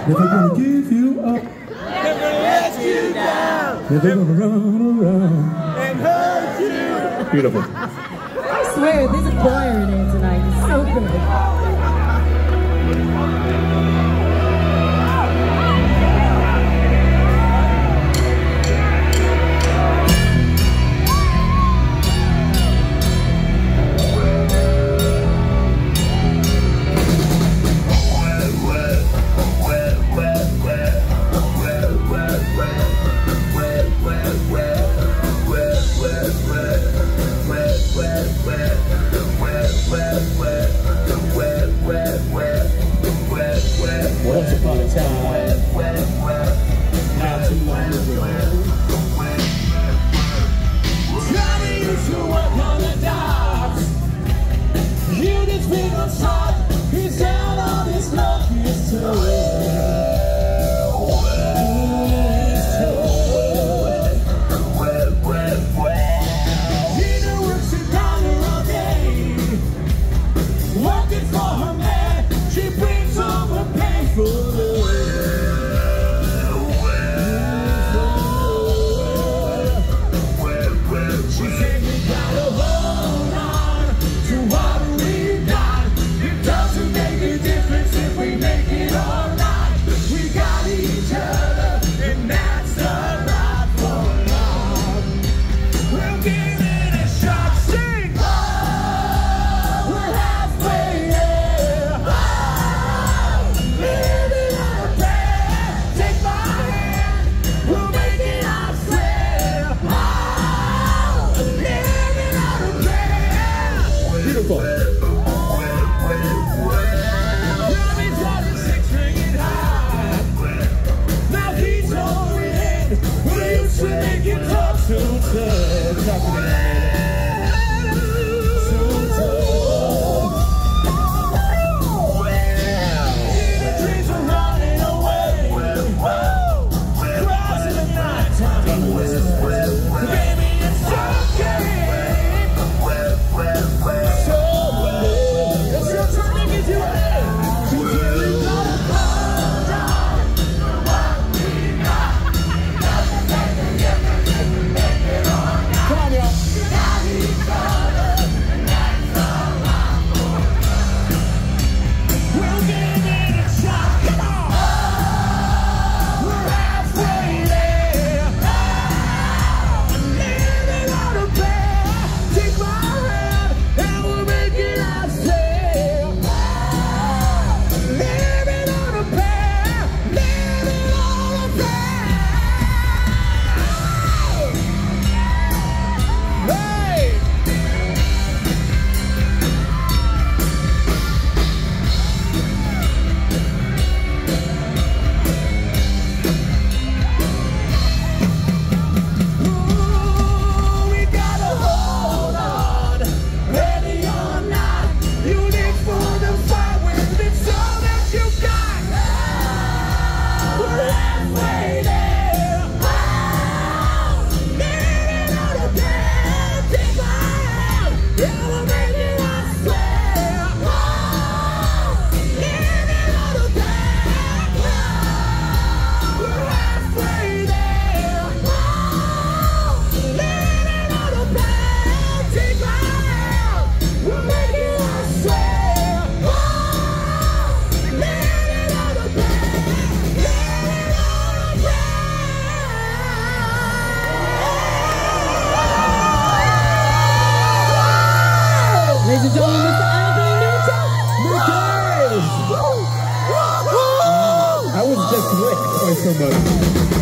Never gonna give you up. Never let you down. Never gonna run around and hurt you. Beautiful. I swear, there's a choir in here tonight. It's so good. Once upon a time, not too long ago. Johnny used to work on the docks. You just been on shot. He's down on his luck. He's Gina works in dollar all day, working for her man. She brings home her painful. Ladies and gentlemen, Mr. Anthony Newton, the Cars! I was just licked by somebody.